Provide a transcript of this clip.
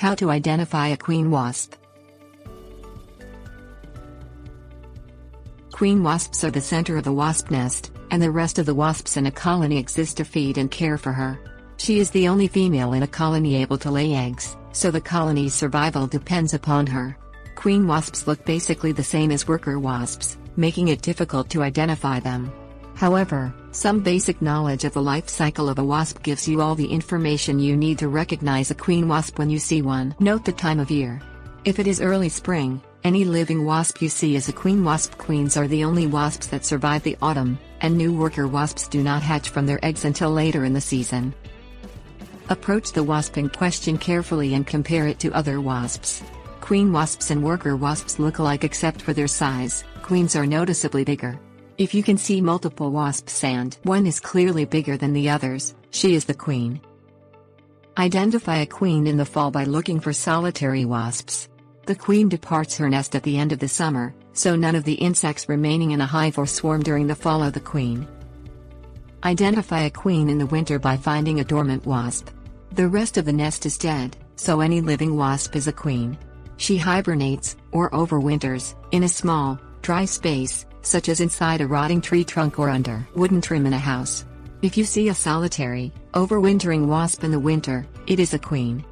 How to identify a queen wasp. Queen wasps are the center of the wasp nest, and the rest of the wasps in a colony exist to feed and care for her. She is the only female in a colony able to lay eggs, so the colony's survival depends upon her. Queen wasps look basically the same as worker wasps, making it difficult to identify them. However, some basic knowledge of the life cycle of a wasp gives you all the information you need to recognize a queen wasp when you see one. Note the time of year. If it is early spring, any living wasp you see is a queen wasp. Queens are the only wasps that survive the autumn, and new worker wasps do not hatch from their eggs until later in the season. Approach the wasp in question carefully and compare it to other wasps. Queen wasps and worker wasps look alike except for their size. Queens are noticeably bigger. If you can see multiple wasps and one is clearly bigger than the others, she is the queen. Identify a queen in the fall by looking for solitary wasps. The queen departs her nest at the end of the summer, so none of the insects remaining in a hive or swarm during the follow the queen. Identify a queen in the winter by finding a dormant wasp. The rest of the nest is dead, so any living wasp is a queen. She hibernates, or overwinters, in a small, dry space, such as inside a rotting tree trunk or under wooden trim in a house. If you see a solitary, overwintering wasp in the winter, it is a queen.